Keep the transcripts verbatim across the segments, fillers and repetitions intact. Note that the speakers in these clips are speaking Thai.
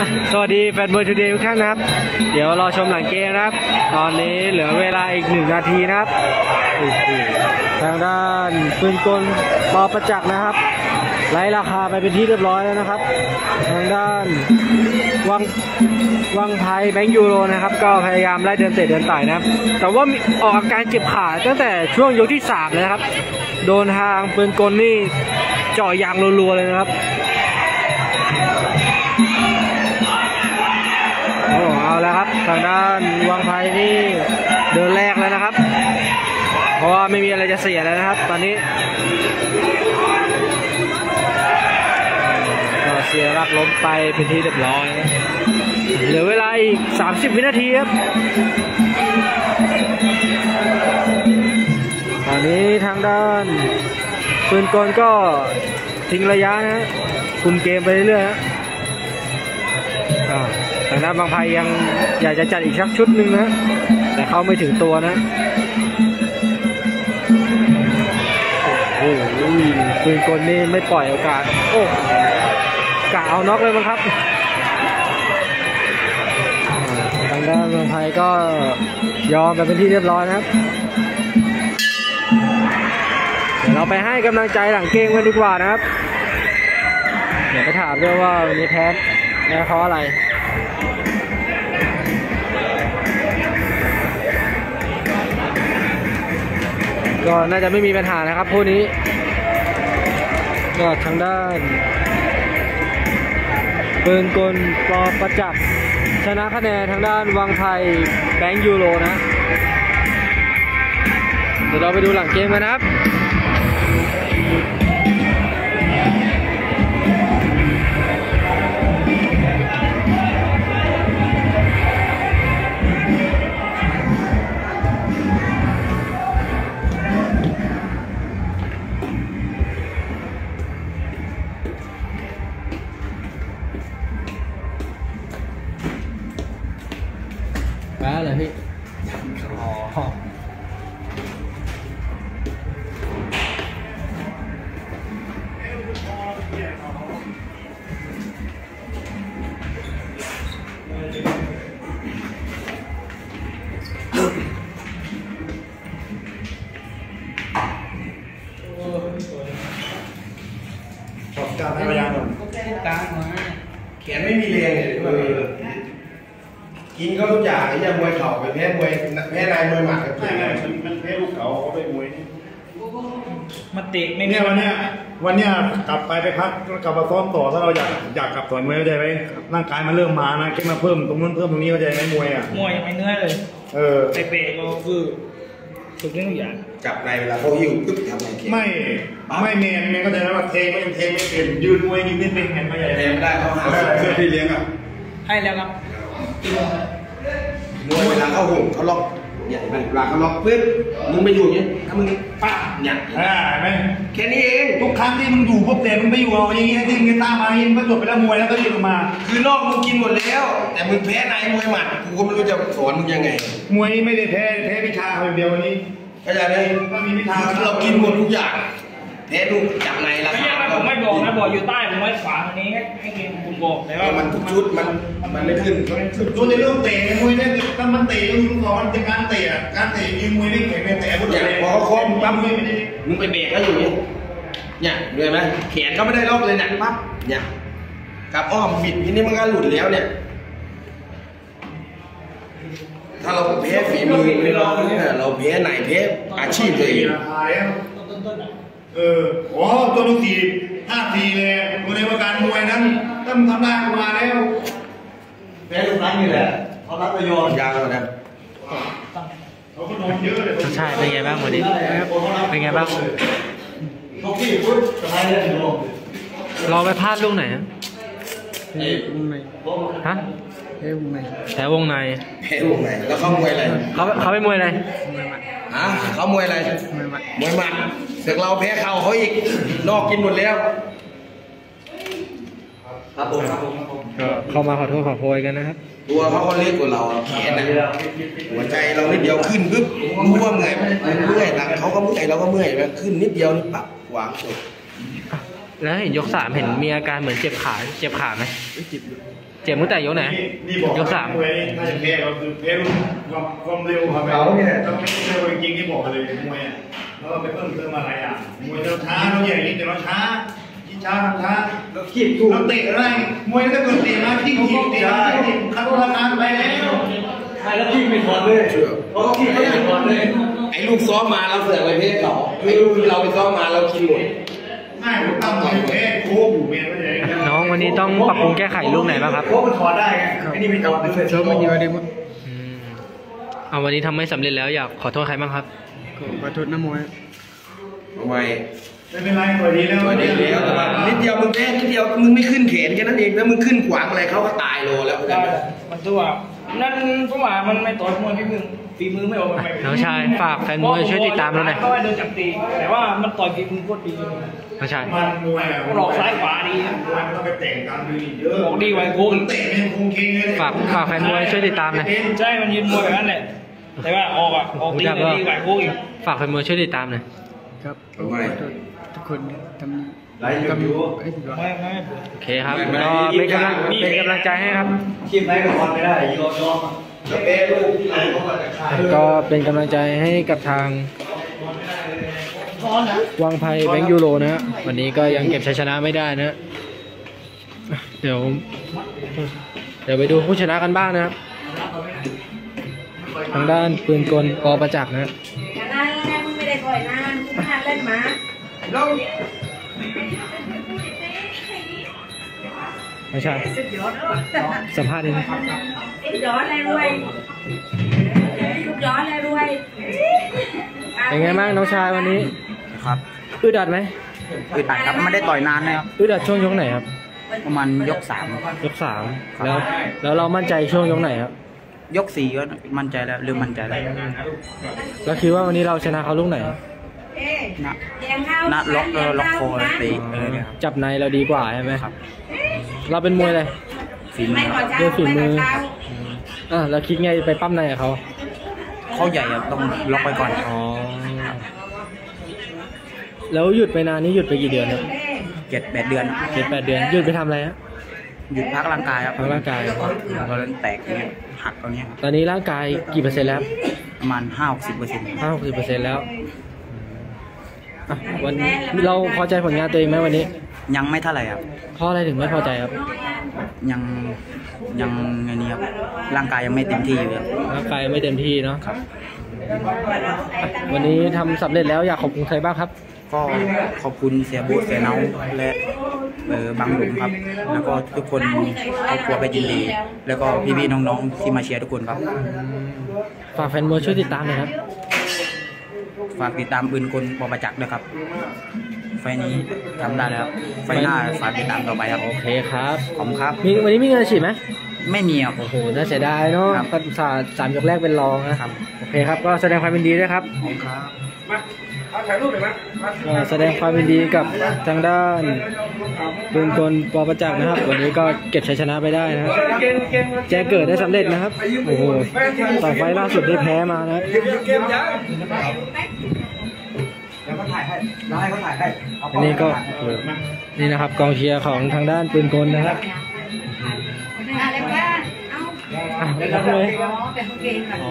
สวัสดีแฟนมวยทูเดย์ทุกท่านนะครับเดี๋ยวรอชมหลังเกมนะครับตอนนี้เหลือเวลาอีกหนึ่งนาทีนะครับทางด้านปืนกลปอประจักษ์นะครับไล่ราคาไปเป็นที่เรียบร้อยแล้วนะครับทางด้านวังวังไทยแบงค์ยูโรนะครับก็พยายามไล่เดินเตะเดินต่อยนะครับแต่ว่าออกอาการเจ็บขาตั้งแต่ช่วงยกที่สามเลยนะครับโดนทางปืนกลนี่เจาะยางรัวๆเลยนะครับโอ้เอาแล้วครับทางด้านวังไทยนี่เดินแรกแล้วนะครับเพราะว่าไม่มีอะไรจะเสียแล้วนะครับตอนนี้ก็เสียรักล้มไปเป็นที่เรียบร้อยเหลือเวลาอีกสามสิบวินาทีครับตอนนี้ทางด้านปืนกลก็ทิ้งระยะนะคุมเกมไปเรื่อยๆนะทางด้านบางไพยังอยากจะจัดอีกชักชุดหนึ่งนะแต่เขาไม่ถึงตัวนะโอ้โหปืนกลนี่ไม่ปล่อยโอกาสโอ้กะเอาน็อกเลยมั้งครับทางด้านบางไพก็ยอมกันเป็นที่เรียบร้อยนะครับเดี๋ยวเราไปให้กำลังใจหลังเกมกันดีกว่านะครับเดี๋ยวไปถามด้วยว่าวันนี้แพ้แพ้เพราะอะไรก็น่าจะไม่มีปัญหานะครับคู่นี้ก็ทางด้านปืนกลปอประจักษ์ชนะคะแนนทางด้านวังไทยแบงค์ยูโรนะเดี๋ยวเราไปดูหลังเกมกันนะครับแพ้เลยพี่อ๋อขอบการพยายามการมาแขนไม่มีแรงเลยกินเขาทุกอย่างไอ้ยังมวยเข่าไปแพ้มวยแพ้นายมวยหมัดกับใช่ไงมันแพ้ลูกเขาเขาไปมวยนี่มันเตะไม่เนี่ยวันเนี้ยวันเนี้ยกลับไปไปพักกลับมาซ้อมต่อถ้าเราอยากอยากกลับต่อยมวยเข้าใจไหมร่างกายมันเริ่มมานะแค่มาเพิ่มตรงนู้นเพิ่มตรงนี้เข้าใจไหมมวยอ่ะมวยยังไม่เนื้อเลยเออเตะก็คือทุกเรื่องทุกอย่างจับในเวลาเขาหิวปึ๊บทำไงไม่ไม่เมนเมนก็จะว่าเทไม่เทไม่เป็นยืนมวยยืนไม่เป็นเห็นไหมใหญ่เทไม่ได้เขาหาเสื้อพี่เลี้ยงอ่ะให้แล้วครับมวยเวลาเขาหุ่มเขาล็อกเนี่ยเวลาเขาล็อกปึ๊บมึงไปอยู่เนี่ยถ้ามึงปั๊บเนี่ยอ่าไหมแค่นี้เองทุกครั้งที่มึงอยู่พวกเตะมึงไม่อยู่เอาอย่างงี้ที่มึงตามมายิงก็จบไปแล้วมวยแล้วก็ยืนออกมาคือนอกมึงกินหมดแล้วแต่มึงแพ้ในมวยหมัดกูก็ไม่รู้จะสอนมึงยังไงมวยไม่ได้แพ้แพ้วิชาคนเดียววันนี้เข้าใจไหมก็มีวิชาเรากินหมดทุกอย่างแพ้ลูกจับในราคาผมไม่บอกนะบอกอยู่ใต้ผมไว้ขวาตรงนี้ให้เกมผมบอกแต่ว่ามันทุกชุดมันมันไม่ขึ้นชุดในเรื่องเตะมวยเนี่ยถ้ามันเตะก็มึงบอกมันเป็นการเตะการเตะยิงมวยไม่แข็งไม่เตะพุทธอย่างพอเขาคมปั๊บไม่ได้มึงไปเบรกแล้วอยู่เนี่ยเนี่ยดูไหมแขนก็ไม่ได้ล็อกเลยเนี่ยปั๊บเนี่ยกับอ้อมบิดนี่มันก็หลุดแล้วเนี่ยถ้าเราแพ้ฝีมือเราเนี่ยเราแพ้ไหนแพ้อาชีพตัวเองเออโอ้ตัวลูกทีห้าทีเลยในวงการมวยนั้นตั้งทำได้มาแล้วแพ้ลูกนั้นนี่แหละเขารับประโยชน์ยาวเลยนะเขาก็โดนเยอะเลยใช่เป็นไงบ้างวันนี้เป็นไงบ้างทุกที่พุทธสบายเลยเราไปพลาดลูกไหนฮะฮะแพ้วงในแพ้วงในแล้วเขามวยอะไรเขาเขาไปมวยอะไรฮะเขามวยอะไรมวยหมัดเสือกเราแพ้เข่าเขาอีกนอกกินหมดแล้วครับผมครับผมเข้ามาขอโทษขอโพยกันนะครับตัวเขาเขาเล็กกว่าเราแขนนะหัวใจเรานิดเดียวขึ้นปุ๊บรู้ว่าเมื่อยเมื่อยหลังเขาก็เมื่อยเราก็เมื่อยขึ้นนิดเดียวนี่ปั๊บวางจบแล้วเห็นยกสามเห็นมีอาการเหมือนเจ็บขาเจ็บขาไหมเจ็บตั้งแต่ยกไหนนี่บอกยกสามมวยนี่น่าจะแพ้เราคือแพ้ลูกความความเร็วครับเราเนี่ยต้องไม่เร็วจริงๆที่บอกเลยมวยอ่ะแล้วก็ไปเพิ่มเติมอะไรอ่ะมวยเราช้าเราอย่างนี้แต่เราช้าที่ช้าทำช้าเราขีดถูกเราเตะอะไรมวยถ้าเกิดเตะมาที่ขีดเตะที่ขับราคาไปแล้วใช่แล้วพี่ไม่ถอนเลยเพราะพี่ไม่ถอนเลยไอ้ลูกซ้อมมาเราเสือกไปเพศเขาไอ้ลูกที่เราไปซ้อมมาเรากินหมดง่ายผมตั้งใจแพ้โค้งอยู่เมียนไม่ใช่น้องวันนี้ต้องปรับปรุงแก้ไขลูกไหนบ้างครับโค้งมันถอดได้ไงไอ้นี่ไม่ถอดเลยชกมันเยอะดิมั้งอืมเอาวันนี้ทำไม่สำเร็จแล้วอยากขอโทษใครบ้างครับขอโทษน้ำมวยทำไมไม่เป็นไรตัวดีแล้วตัวนี้แล้วแต่ว่านิดเดียวมึงแพ้นิดเดียวมึงไม่ขึ้นแขนแค่นั้นเองถ้ามึงขึ้นขวางอะไรเขาก็ตายโลแล้วเหมือนกันมันตัวนั่นเพราะว่ามันไม่ต่อยมวยฝีมือฝีมือไม่ออกมันไม่น้องชายฝากแฟนมวยช่วยติดตามเราหน่อยเขาให้เดินจับตีแต่ว่ามันต่อยฝีมือโคตรดีน้องชายมันมวยอ่ะหลอกซ้ายขวาดีมันต้องไปแต่งตามดูเยอะบอกดีไว้โค้งมันเตะไม่คงเคงเลยฝากฝากแฟนมวยช่วยติดตามหน่อยใช่มันยืนมวยแบบนั้นแหละแต่ว่าออกอ่ะออกตีเลยดีกว่าโค้งอีกฝากแฟนมวยช่วยติดตามหน่อยครับทำไมทุกคนทำไล่อยู่ไอ้ที่ว่าไม่ไม่โอเคครับก็เป็นกำลังเป็นกำลังใจให้ครับทีมไหนก็ทำไม่ได้ยอมยอมแล้วแพ้ลูกที่ไหนก็มาจากค่ายก็เป็นกำลังใจให้กับทางวังไพแบงค์ยูโรนะฮะวันนี้ก็ยังเก็บชัยชนะไม่ได้นะอ่ะเดี๋ยว เดี๋ยวไปดูผู้ชนะกันบ้างนะครับ ทางด้านปืนกลกอประจักษ์นะอย่างนั้นแล้วมึงไม่ได้ปล่อยนานมึงหาเล่นหมาไม่ใช่สุดยอดสัมภาษณ์นิดนึงสุดยอดเลยรวยสุดยอดเลยรวยเป็นไงบ้างน้องชายวันนี้ครับอึดอัดไหมอึดอัดครับไม่ได้ต่อยนานนะครับอึดอัดช่วงยกไหนครับประมาณยกสามยกสามแล้วแล้วเรามั่นใจช่วงยกไหนครับยกสี่ก็มั่นใจแล้วเริ่มมั่นใจแล้วแล้วคิดว่าวันนี้เราชนะเขาลูกไหนเอ๊ะนะเลี้ยงข้าวนะล็อกเออล็อกคอนะตีเออเนี่ยครับจับในเราดีกว่าใช่ไหมครับเราเป็นมวยอะไรฝีมืไม่อขอครับเช้าด้วยฝีมืไม่อขอเช้าอ่ะแล้วคิดไงไปปั้มในกับเขาเขาใหญ่อะต้องล็อกไปก่อนอ๋อแล้วหยุดไปนานนี่หยุดไปกี่เดือนครับเจ็ดแปดเดือนเจ็ดแปดเดือนหยุดไปทำอะไรฮะหยุดพักร่างกายครับพักร่างกายเราเล่นแตกอย่างเงี้ยหักตรงเนี้ยครับตอนนี้ร่างกายกี่เปอร์เซ็นต์แล้วประมาณห้าหกสิบเปอร์เซ็นต์ห้าหกสิบเปอร์เซ็นต์แล้วอ่ะวันเราพอใจผลงานตัวเองไหมวันนี้ยังไม่เท่าไหร่ครับเพราะอะไรถึงไม่พอใจครับยังยังไงนี้ครับร่างกายยังไม่เต็มที่อยู่ครับร่างกายไม่เต็มที่เนาะวันนี้ทำสำเร็จแล้วอยากขอบคุณใครบ้างครับก็ขอบคุณเสียบุ๊เสียเนาและเออบางหลุมครับ แล้วก็ทุกคนครอบครัวไปยินดี แล้วก็พี่ๆน้องๆที่มาเชียร์ทุกคนครับฝากแฟนมวยช่วยติดตามหน่อยครับฝากติดตามปืนกลปอประจักษ์ด้วยครับ ไฟล์นี้ทำได้แล้ว ไฟล์หน้าฝากติดตามต่อไปครับโอเคครับขอบคุณครับมีวันนี้มีเงินฉีดไหมไม่มีครับโอ้โหน่าเสียดายเนาะครับก็อุตสาห์สามยกแรกเป็นรองนะครับ โอเคครับ ก็แสดงความยินดีด้วยครับขอบคุณครับก็แสดงความยินดีกับทางด้านปืนกลปอประจักษ์นะครับ วันนี้ก็เก็บชัยชนะไปได้นะครับแจ้งเกิดได้สำเร็จนะครับ โอ้โหต่อไฟล์ล่าสุดได้แพ้มานะครับ อันนี้ก็นี่นะครับกองเชียร์ของทางด้านปืนกลนะครับอะไรบ้างเอ้าอ่ะรับเลยอ๋อเป็นคนเก่งค่ะ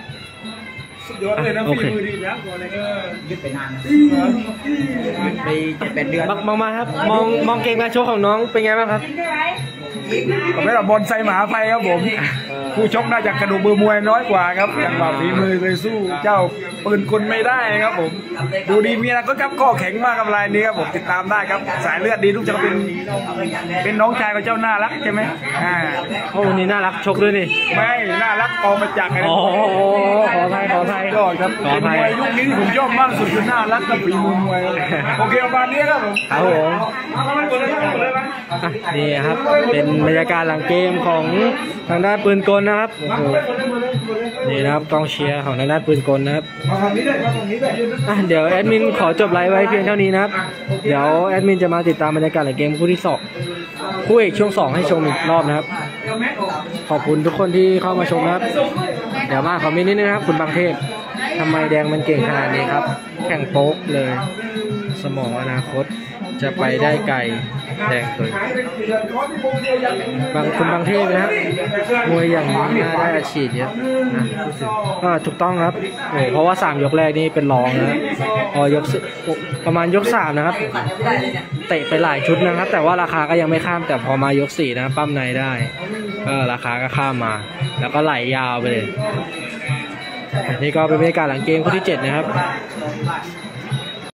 โอเคยึดไปนานไปเจ็ดแปดเดือนมองมองมาครับ มองมองเกมการโชว์ของน้องเป็นไงบ้างครับผมไม่ได้บอลไซมหาภัยครับผมผู้ชกน่าจะกระดูกมือมวยน้อยกว่าครับจังหวะฝีมือเคยสู้เจ้าปืนคนไม่ได้ครับผมดูดีมีนะก็ครับข้อแข็งมากกับรายนี้ครับผมติดตามได้ครับสายเลือดดีลูกจะเป็นเป็นน้องชายของเจ้าน่ารักใช่ไหมอ่าโอ้วันนี้น่ารักชกด้วยนี่ไม่น่ารักออกมาจากอะไรอ๋อขออภัยขออภัยก็ครับขออภัยมวยยุคนี้ที่ผมชอบมากสุดคือน่ารักกับฝีมือมวยโอเคประมาณนี้ครับผมครับผมอ่ะนี่ครับ เป็นบรรยากาศหลังเกมของทางด้านปืนกลนะครับโอ้โหนี่นะครับกองเชียร์ของทางด้านปืนกลนะครับอ่ะเดี๋ยวแอดมินขอจบไลฟ์ไว้เพียงเท่านี้นะครับ เดี๋ยวแอดมินจะมาติดตามบรรยากาศหลังเกมคู่ที่สองคู่เอกช่วงสองให้ชมอีกรอบนะครับ ขอบคุณทุกคนที่เข้ามาชมนะครับ เดี๋ยวมาคอมเมนต์นิดนึงนะครับคุณบางเทพทำไมแดงมันเก่งขนาดนี้ครับ แข่งโป๊กเลย สมองอนาคตจะไปได้ไกลแดงสวยบางคุณบางเทพนะครับมวยอย่างนี้น่าได้อาชีพเยอะนะรู้สึกก็ถูกต้องครับโอ้เพราะว่าสามยกแรกนี่เป็นรองนะพอยกประมาณยกสามนะครับเตะไปหลายชุดนะครับแต่ว่าราคาก็ยังไม่ข้ามแต่พอมายกสี่นะปั้มในได้ก็ราคาก็ข้ามมาแล้วก็ไหลยาวไปเลยนี่ก็เป็นบรรยากาศหลังเกมคู่ที่เจ็ดนะครับ